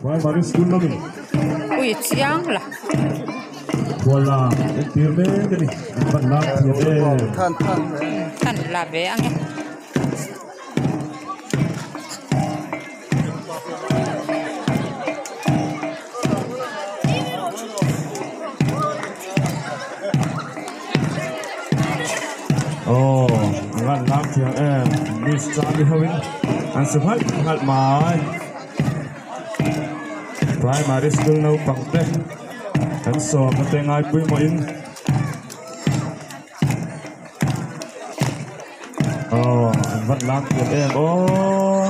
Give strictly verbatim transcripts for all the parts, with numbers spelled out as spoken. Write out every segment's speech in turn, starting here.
Vai mari school lagi. Ui siang lah. Khuallam tir be gani. Hriangtlang P. Than than. Than là bé ăn nhé. Oh, Hriangtlang P. Miss Charlie Howin. Ang sepat hal mai. Primary school nau pangte. Kan so kate ngai pui mo in. Oh, Hriangtlang P. Oh.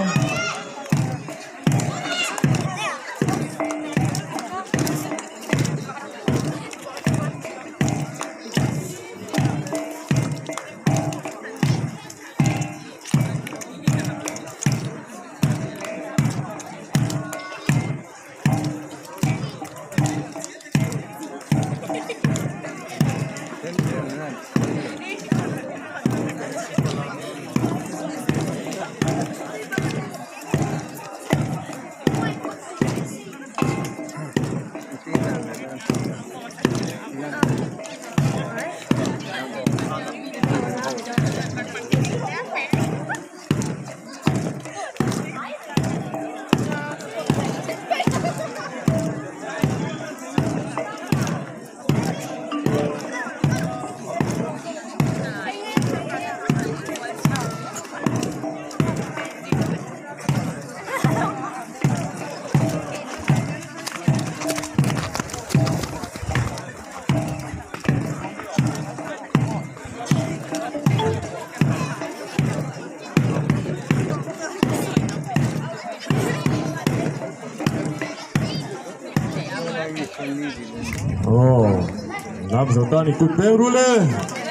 Oh, nam zautan ikut perule.